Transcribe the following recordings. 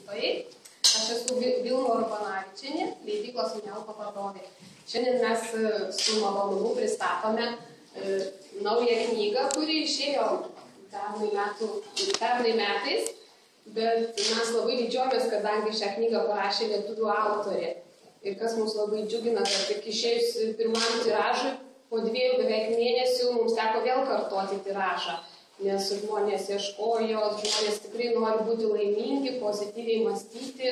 klausytojai. Aš esu Vilma Urbanavičienė, leidyklos Mielko vadovė. Šiandien mes su malonumu pristatome naują knygą, kuri išėjo pernai metais, bet mes labai didžiuojamės, kadangi šią knygą parašė lietuvių autorė. Ir kas mus labai džiugina, kad tik išėjus pirmam tiražui, po 2 beveik mėnesių mums teko vėl kartoti tiražą, nes žmonės ieškojo, žmonės tikrai nori būti laimingi, pozityviai mąstyti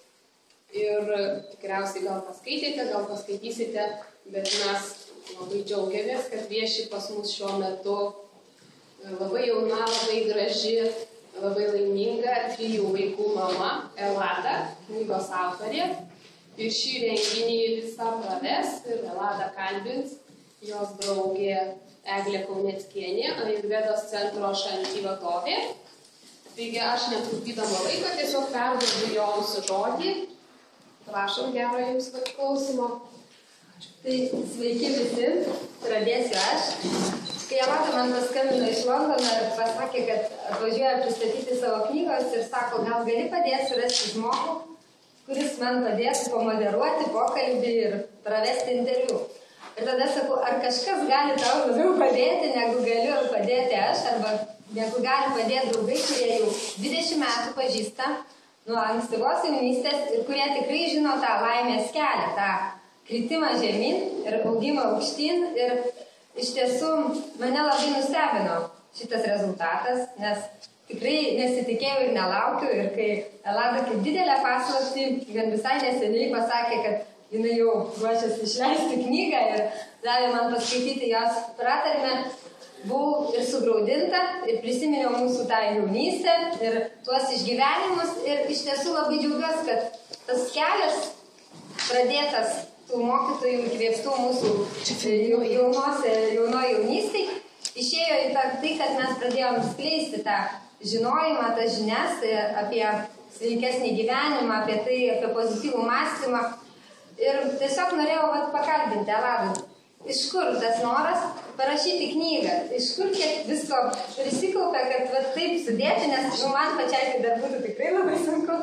ir tikriausiai gal paskaitėte, gal paskaitysite, bet mes labai džiaugiamės, kad vieši pas mus šiuo metu labai jauna, labai graži, labai laiminga 3 vaikų mama Elada, knygos autorė. Ir šį renginį visą praves ir Eladą kalbins jos draugė Eglė Kauneckienė, Ajurvedos centro Šanti vadovė. Taigi aš netrukdydama laiko tiesiog perduodu joms žodį. Prašom, gero jums klausimo. Tai sveiki visi, pradėsiu aš. Kai Elada man paskambino iš Londono ir pasakė, kad atvažiuoja pristatyti savo knygos ir sako, gal gali padėti surasti žmogų, kuris man padėtų pamoderuoti pokalbį ir pravesti interviu. Ir tada sakau, ar kažkas gali tau labiau padėti, negu galiu padėti aš, arba negu gali padėti draugai, kurie jau 20 metų pažįsta nuo ankstyvos jaunystės ir kurie tikrai žino tą laimės kelią, tą kritimą žemyn ir augimą aukštyn. Ir iš tiesų mane labai nustebino šitas rezultatas, nes tikrai nesitikėjau ir nelaukiu. Ir kai Elada kaip didelę paslaptį, gan visai neseniai pasakė, kad jinai jau ruošiasi išleisti knygą ir davė man paskaityti jos pratarmę, buvau ir sugraudinta ir prisiminiau mūsų tą jaunystę ir tuos išgyvenimus. Ir iš tiesų labai džiaugiuosi, kad tas kelias pradėtas tų mokytojų įkvėptų mūsų jaunoji jaunystėj išėjo į tai, kad mes pradėjom skleisti tą žinojimą, tas žinias apie sveikesnį gyvenimą, apie tai, apie pozityvų mąstymą. Ir tiesiog norėjau pakalbinti Eladą, iš kur tas noras parašyti knygą, iš kur kiek visko prisikaupė, kad taip sudėti, nes man pačiai tai dar būtų tikrai labai sunku.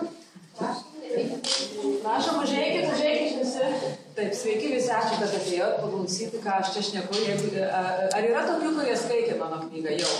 Prašom, užeikit visi. Taip, sveiki visi, ačiū, kad atėjot paklausyti, ką aš čia šneku. Ar yra tokių, kurie skaitė mano knygą jau?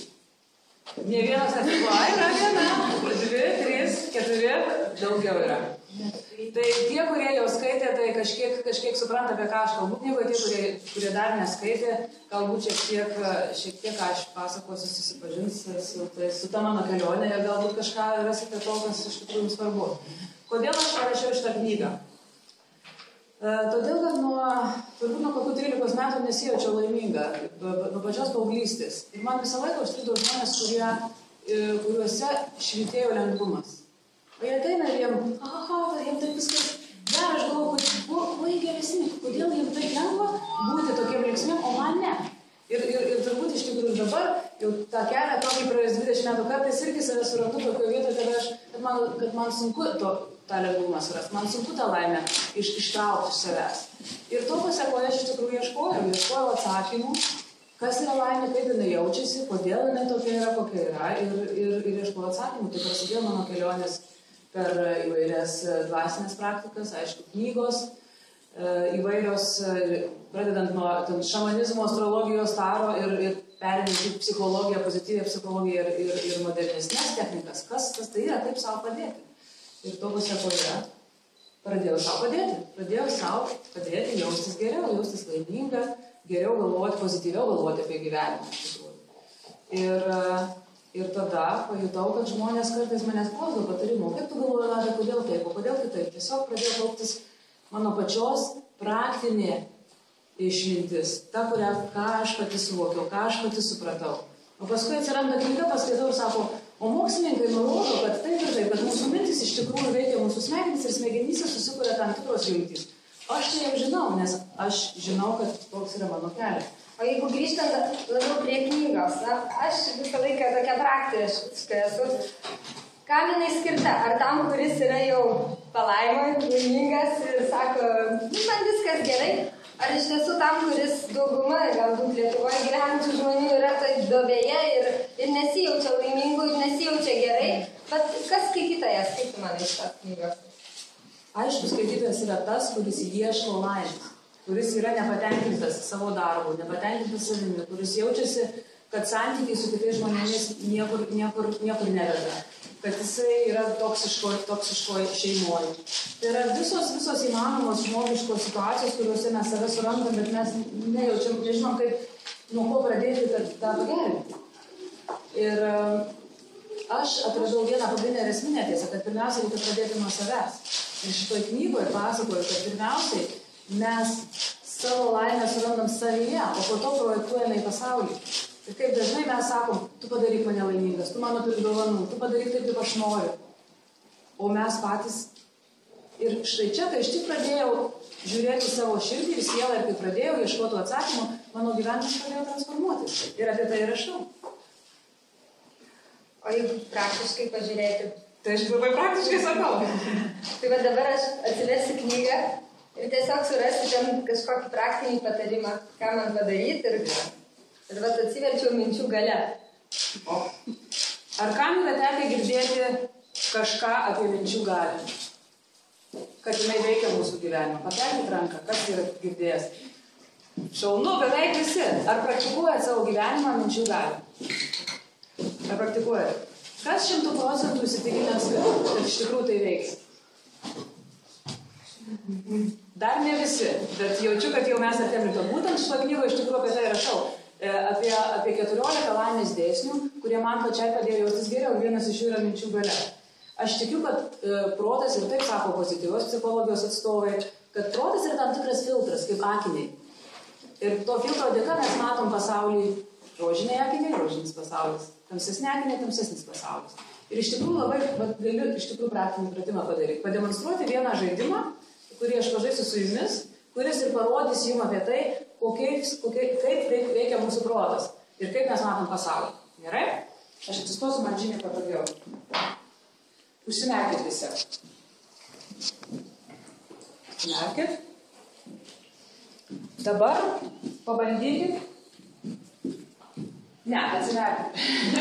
Ne vienas netiklo, yra viena, 2, 3, 4, daugiau yra. Tai tie, kurie jau skaitė, tai kažkiek supranta, apie ką aš kalbu knygoje, tie, kurie dar neskaitė, galbūt šiek tiek aš pasakosiu, susipažins su ta mano kelionė ir galbūt kažką rasite to, kas iš tikrųjų jums svarbu. Kodėl aš parašiau šitą knygą? Todėl, kad turbūt nuo kokių 13 metų nesijaučiau laiminga, nuo pačios paauglystės. Ir man visą laiką užstrigdavo žmonės, kuriuose švytėjo lengvumas. O jie ateina ir jiem taip viskas gerai, aš galvoju, kad buvo geresni, kodėl jiem taip lengva būti tokiem linksmiem, o man ne. Ir turbūt iš tikrųjų dabar, jau tą kelią tokį praėjus 20 metų kartais irgi save surandu tokioje vietoje, kad man sunku tą lengvumą surasti, man sunku tą laimę ištraukti iš savęs. Ir to pasekoje aš iš tikrųjų ieškojau atsakymų, kas yra laimė, kaip jinai jaučiasi, kodėl jinai tokia yra, kokia yra, ir ieškojau atsakymų. Tai prasidėjo mano kelionės per įvairias dvasinės praktikas, aišku, knygos, įvairios, pradedant nuo šamanizmo, astrologijos, taro ir perinant į psichologiją, pozityvią psichologiją ir modernesnės technikas. Kas tai yra, kaip savo padėti. Ir to pasekoje pradėjau savo padėti jaustis geriau, jaustis laiminga, geriau galvoti, pozityviau galvoti apie gyvenimą. Ir tada pajutau, kad žmonės kartais manęs klausdavo patarimų, kaip tu galvoji, Elada, kodėl taip, o kodėl kitaip. Tiesiog pradėjo kauptis mano pačios praktinė išmintis, ta, ką aš pati suvokiau, ką aš pati supratau. O paskui atsiranda knyga, paskaitau ir sako, o mokslininkai nurodo, kad taip ir taip, kad mūsų mintis iš tikrųjų veikia mūsų smegenys ir smegenyse susikuria tam tikros jungtys. Aš tai jau žinau, nes aš žinau, kad toks yra mano kelias. O jeigu grįžtant labiau prie knygos, aš visą laiką tokia praktiška esu. Kam jinai skirta? Ar tam, kuris yra jau palaimoj, laimingas ir sako, man viskas gerai? Ar iš tiesų tam, kuris dauguma, galbūt Lietuvoje gyvenančių žmonių yra toj duobėje ir nesijaučia laimingų ir nesijaučia gerai, bet kas skaitytojas skaitytų man iš tos knygos? Aišku, skaitytojas yra tas, kuris ieško laimės, kuris yra nepatenkintas savo darbu, nepatenkintas savimi, kuris jaučiasi, kad santykiai su kitais žmonėmis niekur neveda, kad jisai yra toksiško šeimoje. Tai yra visos įmanomos žmogiškos situacijos, kuriuose mes save surandam, bet mes nejaučiam, nežinom, kaip nuo ko pradėti tą pagerinti. Ir aš atradau vieną pagrindinę ir esminę tiesą, kad pirmiausia reikia pradėti nuo savęs. Ir šitoj knygoje pasakoju, kad pirmiausiai mes savo laimę surandam savyje, o po to projektuojame į pasaulį. Ir kaip dažnai mes sakom, tu padaryk mane laimingas, tu mano turi dovanų, tu padaryk taip, kaip aš noriu. O mes patys. Ir štai čia, kai iš tik pradėjau žiūrėti savo širdį ir sielą, ir kai pradėjau ieškoti atsakymų, mano gyvenimas pradėjo transformuotis. Ir apie tai rašau. O jeigu praktiškai pažiūrėti? Tai aš labai praktiškai sakau. Tai va dabar aš atsiversiu knygą ir tiesiog surasiu ten kažkokį praktinį patarimą, ką man padaryti. Ir va atsiverčiau minčių gale. O. Ar kam yra tekę girdėti kažką apie minčių galę? Kad jinai veikia mūsų gyvenimą. Pakelkit ranką, kas yra girdėjęs. Šaunu, beveik visi. Ar praktikuojat savo gyvenimą minčių galę? Ar praktikuojat? Kas 100% įsitikinęs, kad iš tikrųjų tai veiks? Dar ne visi, bet jaučiu, kad jau mes artėjame to. Būtent šito knygo iš tikrųjų apie tai rašau. Apie 14 laimės dėsnių, kurie man pačiai padėjo jaustis geriau. Vienas iš jų yra minčių galia. Aš tikiu, kad protas, ir taip sako pozityvios psichologijos atstovai, kad protas yra tam tikras filtras, kaip akiniai. Ir to filtro dėka mes matom pasaulį rožiniai akiniai, rožinis pasaulis. Tamsesnė akinė, tamsesnis pasaulis. Ir iš tikrųjų galiu iš tikrųjų praktinį pratimą padaryti. Pademonstruoti vieną žaidimą, kurį aš pažaisiu su jumis, kuris ir parodys jums apie tai, kaip veikia mūsų protas ir kaip mes matom pasaulį. Gerai? Aš atsistosiu, man žymiai patogiau. Užsimerkit visi. Užsimerkit. Dabar pabandykit. Ne, atsimerkit.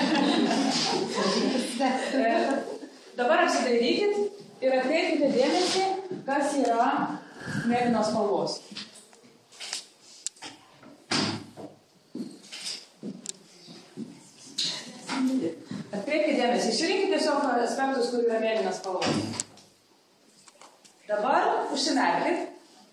Dabar apsidairykit ir atkreipkite dėmesį, kas yra mėlynos spalvos. Atkreipkite dėmesį, išrinkite tiesiog aspektus, kur yra mėlynos spalvos. Dabar užsimerkit.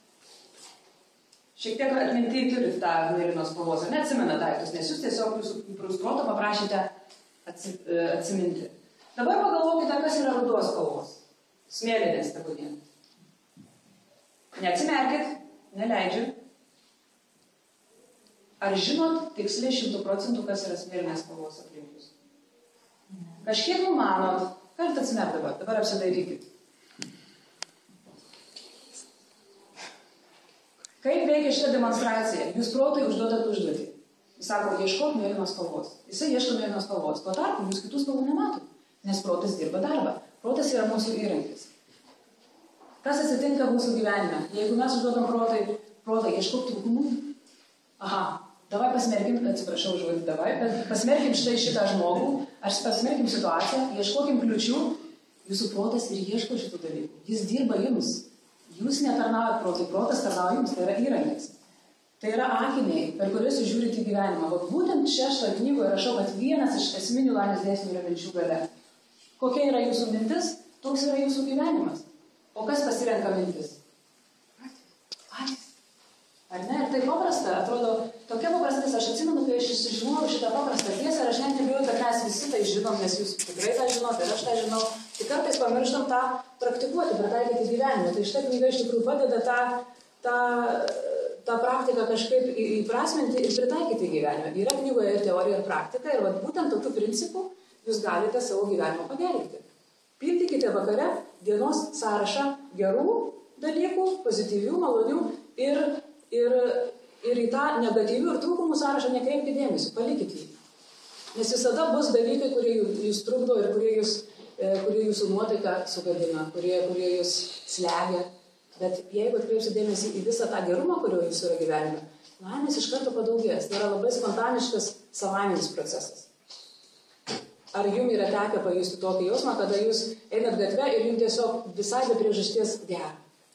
Šiek tiek atminti turit tą mėlynos spalvos, ar neatsimena daiktus, nes jūs tiesiog jūsų proto paprašėte atsiminti. Dabar pagalvokite, kas yra rudos spalvos. Smėlinės tebūnie. Neatsimerkit, neleidžiu. Ar žinot tiksliai 100%, kas yra smėlinės spalvos aplink jūs? Kažkiek numanot, galite atsimerkti dabar apsidairykit. Kaip veikia šitą demonstraciją? Jūs protai užduodat užduotį. Jis sako, ieškok mėlynos spalvos. Jisai ieško mėlynos spalvos. Tuo tarpu jūs kitų spalvų nematot, nes protas dirba darbą. Protas yra mūsų įrankis. Kas atsitinka mūsų gyvenime? Jeigu mes užduodam protą, ieškok trūkumų. Aha, davai pasmerkim, atsiprašau žodį, bet pasmerkim šitą žmogų, ar pasmerkim situaciją, ieškokim kliučių. Jūsų protas ir ieško šitų dalykų. Jis dirba jums. Jūs netarnaujat protui, protas tarnauja jums, tai yra įrankis. Tai yra akiniai, per kuriuos jūs žiūrite į gyvenimą. O būtent čia šitoje knygoje rašau, kad vienas iš esminių laimės dėsnių yra minčių galia. Kokia yra jūsų mintis, toks yra jūsų gyvenimas. O kas pasirenka mintis? Patys. Ar ne? Ir tai paprasta, atrodo, tokia paprastas. Aš atsimenu, kai aš sužinojau šitą paprastą tiesą, ir aš net nebijau, kad mes visi tai žinom, nes jūs tikrai tą žinot, ir aš tą žinau. Tik kartais pamirštam tą praktikuoti, pritaikyti gyvenimą. Tai šitą knygą iš tikrųjų padeda tą praktiką kažkaip įprasminti ir pritaikyti gyvenimą. Yra knygoje ir teorija, ir praktika, ir būtent tokiu principu jūs galite savo gyvenimą pagerinti. Pildykite vakare dienos sąrašą gerų dalykų, pozityvių, malonių ir į tą negatyvių ir trūkumų sąrašą nekreipkite dėmesį, palikite jį. Nes visada bus dalykai, kurie jūs trukdo ir kurie jūsų nuotaiką sugadina, kurie jūs slegia. Bet jeigu atkreipsite dėmesį į visą tą gerumą, kurio jūsų yra gyvenime, laimės iš karto padaugės. Tai yra labai spontaniškas savaiminis procesas. Ar jums yra tekę pajusti tokį jausmą, kada jūs einat gatve ir jums tiesiog visai be priežasties gera?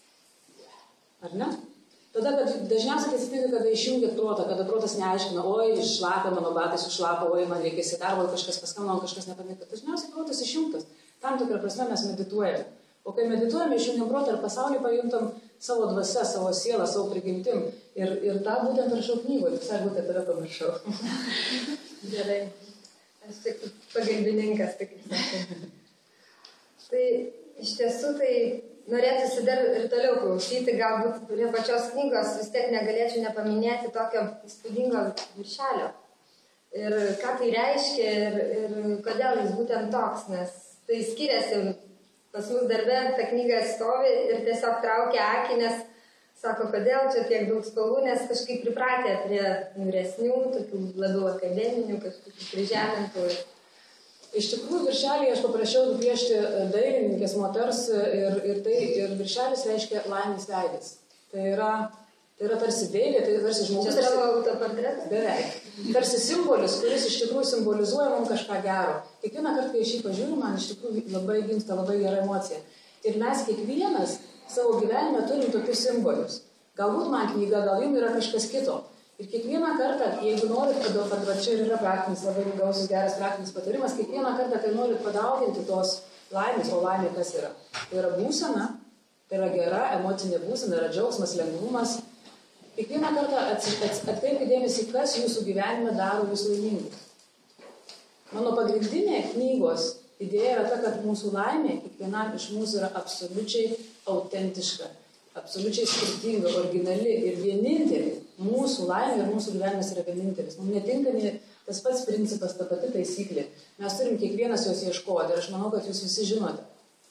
Ar ne? Tada, kad dažniausiai tai atsitinka, kada išjungiat protą, kada protas neaiškina, oi, šlapia, mano batai sušlapa, oi, man reikės į darbą, kažkas paskambino, kažkas nepavyko. Dažniausiai protas išjungtas. Tam tikrą prasme mes medituojame. O kai medituojame, išjungiam protą ir pasaulį pajuntam savo dvasia, savo sielą, savo prigimtim. Ir tą būtent rašau knygoje. Visai būtent tave pamiršau. Gerai. Aš tik pagalbininkas, tik sakau. Tai iš tiesų tai norėtųsi dar ir toliau klausyti, galbūt prie pačios knygos vis tiek negalėčiau nepaminėti tokio įspūdingo viršelio. Ir ką tai reiškia ir kodėl jis būtent toks, nes tai skiriasi. Pas mus darbe ta knyga stovi ir tiesiog traukia akį, nes sako, kodėl čia tiek daug spalvų, nes kažkaip pripratę prie vyresnių, tokių labiau akademinių, kažkokių kryžemintų. Iš tikrųjų, viršelį aš paprašiau nupiešti dailininkės moters ir viršelis reiškia laimės veidas. Tai yra tarsi dailė, tai tarsi žmogus. Čia tavo autoportretas? Beveik. Tarsi simbolis, kuris iš tikrųjų simbolizuoja mums kažką gero. Kiekvieną kartą, kai aš jį pažiūriu, man iš tikrųjų labai gimsta labai gera emocija. Ir mes kiekvienas savo gyvenime turim tokius simbolius. Galbūt man knyga, gal jums yra kažkas kito. Ir kiekvieną kartą, jeigu norit, kad čia yra praktinis, labai gausus geras praktinis patarimas, kiekvieną kartą, kai norit padauginti tos laimės, o laimė kas yra? Tai yra būsena, tai yra gera emocinė būsena, yra džiaugsmas, lengvumas. Kiekvieną kartą atkreipkite dėmesį, kas jūsų gyvenime daro jūs laimingus. Mano pagrindinė knygos idėja yra ta, kad mūsų laimė kiekvienam iš mūsų yra absoliučiai autentiška, absoliučiai skirtinga, originali ir vienintelė. Mūsų laimė ir mūsų gyvenimas yra vienintelis. Mums netinka tas pats principas, ta pati taisyklė. Mes turim kiekvienas jos ieškoti ir aš manau, kad jūs visi žinote.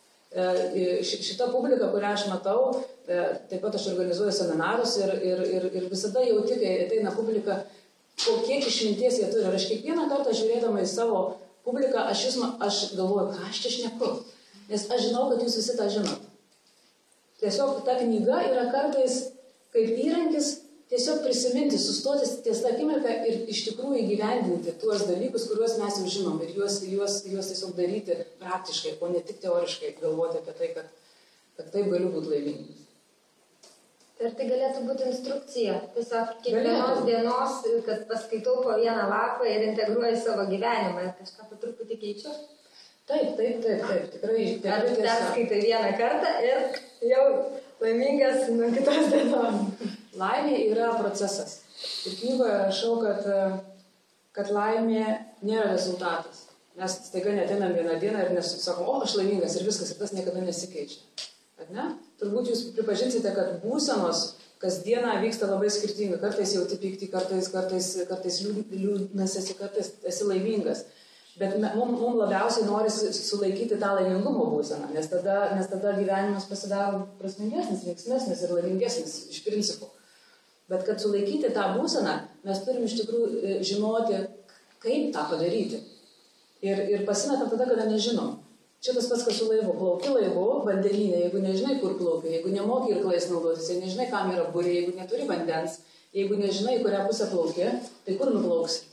Šita publika, kurią aš matau, taip pat aš organizuoju seminarus ir visada jauti, kai ateina publika, kiek išminties jie turi. Ir aš kiekvieną kartą žiūrėdama į savo publiką, aš galvoju, ką aš čia šneku. Nes aš žinau, kad jūs visi tą žinot. Tiesiog ta knyga yra kartais kaip įrankis tiesiog prisiminti, sustoti ties tą akimirką ir iš tikrųjų įgyvendinti tuos dalykus, kuriuos mes jau žinom ir juos tiesiog daryti praktiškai, o ne tik teoriškai galvoti apie tai, kad taip galiu būti laimingas. Ir tai galėtų būti instrukcija, tiesiog kiekvienos dienos, kad paskaitau po vieną lapą ir integruoju savo gyvenimą ir kažką po truputį keičiu. Taip, tikrai. Ar perskaitai vieną kartą ir jau laimingas nuo kitos dienos. Laimė yra procesas. Ir knygoje rašau, kad laimė nėra rezultatas. Mes staiga neteinam vieną dieną ir nesakom, aš laimingas ir viskas, ir tas niekada nesikeičia. Ar ne? Turbūt jūs pripažinsite, kad būsenos kasdieną vyksta labai skirtingai. Kartais jauti pyktį, kartais liūdnas esi, kartais esi laimingas. Bet mums labiausiai norisi sulaikyti tą laimingumo būseną, nes tada gyvenimas pasidaro prasmingesnis, veiksmesnis ir laimingesnis iš principo. Bet kad sulaikyti tą būseną, mes turim iš tikrųjų žinoti, kaip tą padaryti. Ir pasimetam tada, kada nežinom. Čia tas pats, kas su laivu. Plauki laivu, vandenyne, jeigu nežinai, kur plauki, jeigu nemoki irklais naudotis, jeigu nežinai, kam yra burė, jeigu neturi vandens, jeigu nežinai, kurią pusę plauki, tai kur nuplauksi?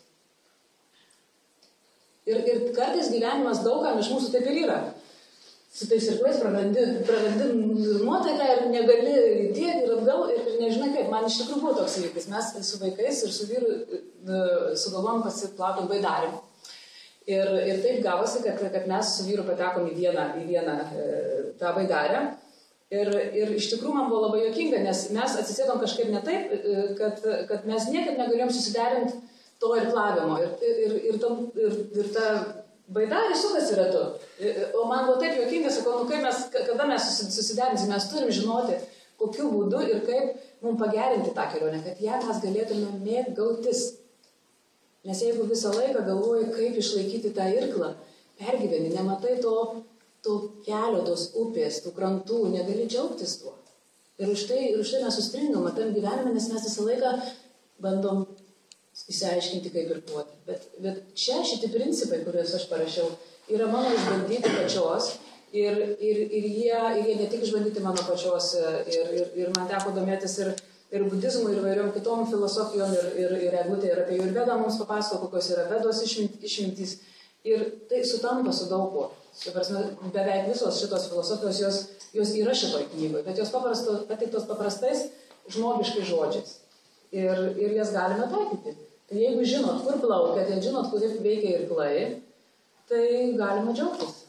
Ir kartais gyvenimas daugam iš mūsų taip ir yra. Su tais irklais prarandi nuotaiką ir negali tiek ir atgal ir nežinai kaip. Man iš tikrųjų buvo toks įvykis. Mes su vaikais ir su vyru sugalvom pasiplaukiant baidarėm. Ir taip gavosi, kad mes su vyru patekom į vieną tą baidarę. Ir iš tikrųjų man buvo labai juokinga, nes mes atsisėdom kažkaip ne taip, kad mes niekaip negalėjom susiderinti to irklavimo. Ir ta baidarė sukasi ratu. O man buvo taip juokinga, sakau, kada mes susiderinsime, mes turim žinoti, kokiu būdu ir kaip mums pagerinti tą kelionę, kad ją mes galėtume mėgautis. Nes jeigu visą laiką galvoji, kaip išlaikyti tą irklą, pergyveni, nematai to kelio, tos upės, tų krantų, negali džiaugtis tuo. Ir už tai mes sustringam tam gyvenime, nes mes visą laiką bandom įsiaiškinti, kaip irkluoti. Bet čia šitie principai, kuriuos aš parašiau, yra mano išbandyti pačios ir jie ne tik išbandyti mano pačios ir man teko domėtis ir budizmų, ir vairiom kitom filosofijom, ir Eglutė, ir apie Jurvedą mums papasako, kokios yra Vedos išmintys. Ir tai sutampa su daug kuo. Beveik visos šitos filosofijos jos yra šitoj knygoje, bet jos pateiktos paprastais žmogiškais žodžiais. Ir jas galime taikyti. Tai jeigu žinot, kur plaukiat, jei žinot, kur veikia irklai, tai galima džiaugtis.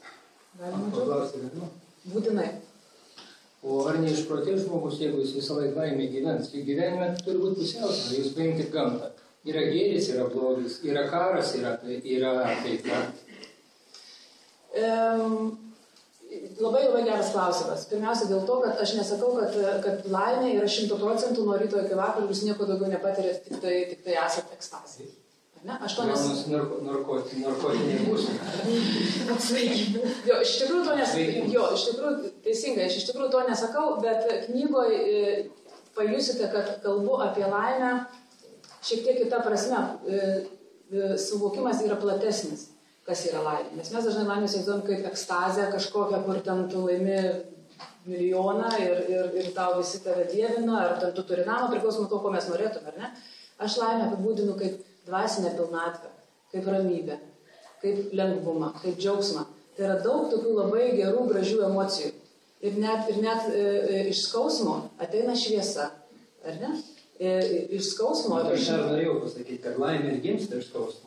Būtinai. O ar neišprotės žmogus, jeigu jis visą laiką laimė gyvens? Juk gyvenime turi būti pusiausvyrą. Jūs paimkite gamtą. Yra gėris, yra blogis, yra karas, yra taika. Labai geras klausimas. Pirmiausia dėl to, kad aš nesakau, kad laimė yra 100% nuo ryto iki vakaro, jūs nieko daugiau nepatirėt, tik tai esat ekstazijai. Aš to narkotinė būsena. Iš tikrųjų teisingai, aš iš tikrųjų to nesakau, bet knygoje pajusite, kad kalbu apie laimę šiek tiek kita prasme. Suvokimas yra platesnis, kas yra laimė. Nes mes dažnai laimę įsivaizduojam kaip ekstazę kažkokią, kur ten tu laimi milijoną ir tau visi tave dievina, ar ten tu turi namą, priklausomai to, ko mes norėtume, ar ne? Aš laimę apibūdinu kaip dvasinę pilnatvę, kaip ramybę, kaip lengvumą, kaip džiaugsmą. Tai yra daug tokių labai gerų, gražių emocijų. Ir net iš skausmo ateina šviesa, ar ne? Iš skausmo... Aš norėjau pasakyti, kad laimė ir gimsta iš skausmo.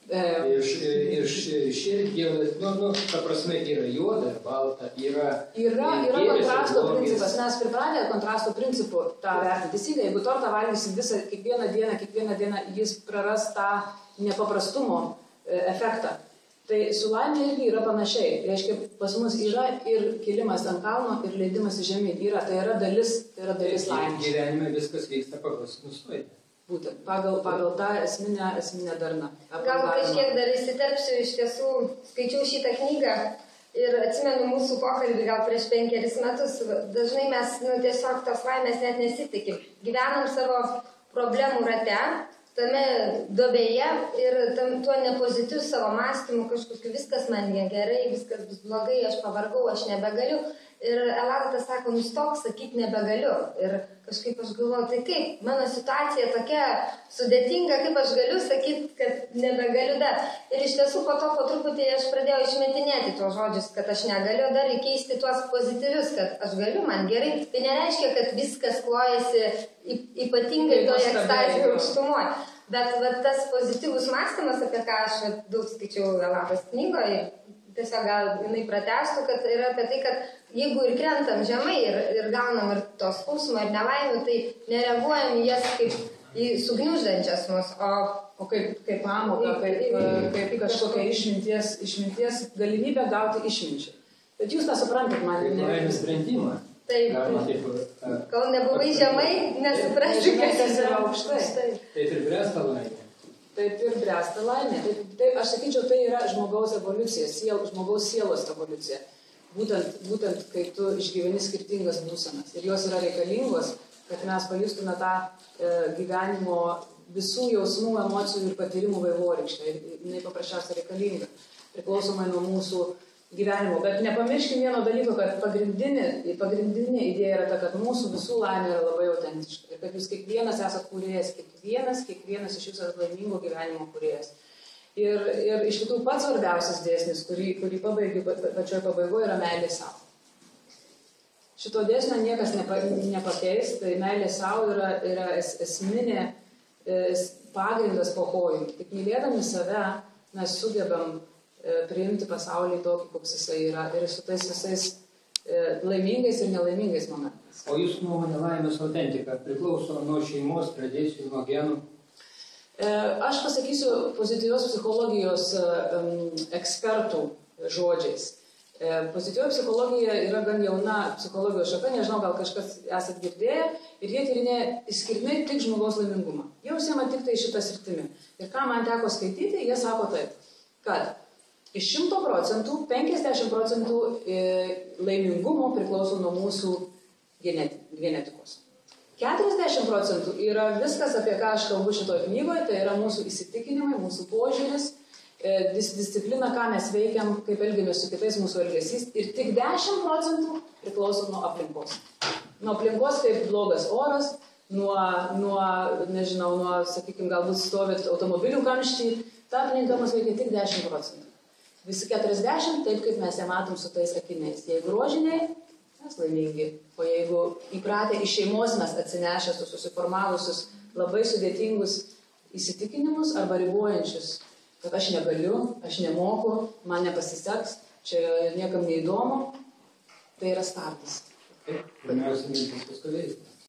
Iš širdgėlės, ta prasme, yra juoda, balta, yra kontrasto principas. Mes pripratę kontrasto principų tą vertinti. Teisingai, jeigu tortą valgysim visą, kiekvieną dieną jis praras tą nepaprastumo efektą. Tai su laimė irgi yra panašiai. Reiškia, pas mus yra ir kilimas ant kalno, ir leidimas į žemyn. Tai yra dalis laimės. Gyvenime viskas vyksta pagal sinusoidę. Būtent, pagal tą esminę darną. Gal kažkiek dar įsiterpsiu, iš tiesų skaičiau šitą knygą ir atsimenu mūsų pokalbį gal prieš 5 metus. Dažnai mes tiesiog tos laimės net nesitikim. Gyvenam savo problemų rate, tame duobėje ir tuo nepozityviu savo mąstymu kažkokiu viskas man negerai, viskas bus blogai, aš pavargau, aš nebegaliu. Ir Elata sako, nustok sakyti nebegaliu. Ir kažkaip aš galvoju, tai kaip, mano situacija tokia sudėtinga, kaip aš galiu sakyti, kad nebegaliu dar. Ir iš tiesų po truputį aš pradėjau išmetinėti tuos žodžius, kad aš negaliu, dar įkeisti tuos pozityvius, kad aš galiu, man gerai. Tai nereiškia, kad viskas klojasi ypatingai toje ekstazijos aukštumoje. Bet tas pozityvus mąstymas, apie ką aš daug skaičiau Elatos knygoje, tiesiog gal jinai pratęstų, kad yra apie tai, kad jeigu ir krentam žemai ir gaunam ir to skausmo ir nelaimių, tai nereaguojam į jas kaip į sugniuždančias mus, o kaip pamoką, kaip kažkokią išminties galimybę gauti išminčių. Bet jūs tą suprantat, man laimės sprendimą. Taip, kol nebuvai žemai, nesuprasti, kas yra aukštai. Taip ir bręsta laimė. Taip ir bręsta laimė. Taip, aš sakyčiau, tai yra žmogaus evoliucija, žmogaus sielos evoliucija. Būtent, kai tu išgyveni skirtingas būsenas. Ir jos yra reikalingos, kad mes pajustume tą gyvenimo visų jausmų, emocijų ir patyrimų vaivorykštę. Ir jinai paprasčiausiai reikalinga, priklausomai nuo mūsų gyvenimo. Bet nepamirškim vieno dalyko, kad pagrindinė idėja yra ta, kad mūsų visų laimė yra labai autentiška. Ir kad jūs kiekvienas esat kūrėjas, kiekvienas iš jūsų esat laimingo gyvenimo kūrėjas. Ir iš tikrųjų pats svarbiausias dėsnis, kurį pačioje pabaigoje, yra meilė savo. Šito dėsnio niekas nepakeis, tai meilė savo yra esminė pagrindas pokojimui. Tik mylėdami save mes sugebam priimti pasaulį tokį, koks jisai yra, ir su tais visais laimingais ir nelaimingais momentais. O jūsų nuomonė laimės autentika priklauso nuo šeimos, tradicijų, nuo genų? Aš pasakysiu pozityvios psichologijos ekspertų žodžiais. Pozityvioji psichologija yra gan jauna psichologijos šaka, nežinau, gal kažkas esat girdėję, ir jie tyrinėja išskirtinai tik žmogaus laimingumą. Jie užsiema tik tai šitą sritimi. Ir ką man teko skaityti, jie sako taip, kad iš 100% 50% laimingumo priklauso nuo mūsų genetikos. 40% yra viskas, apie ką aš kalbu šitoje knygoje, tai yra mūsų įsitikinimai, mūsų požiūris, disciplina, ką mes veikiam, kaip elgiamės su kitais, mūsų elgesys. Ir tik 10% priklauso nuo aplinkos. Nuo aplinkos kaip blogas oras, nuo sakykime, galbūt stovėt automobilių kamštį, ta aplinka mus veikia tik 10%. Visi 40, taip kaip mes ją matom su tais akiniais. Jeigu rožiniai, mes laimingi. O jeigu įpratę iš šeimos mes atsinešę su susiformavusius labai sudėtingus įsitikinimus arba ribojančius, kad aš negaliu, aš nemoku, man nepasiseks, čia niekam neįdomu, tai yra startas. Pirmiausia, mintis paskui veiksmas.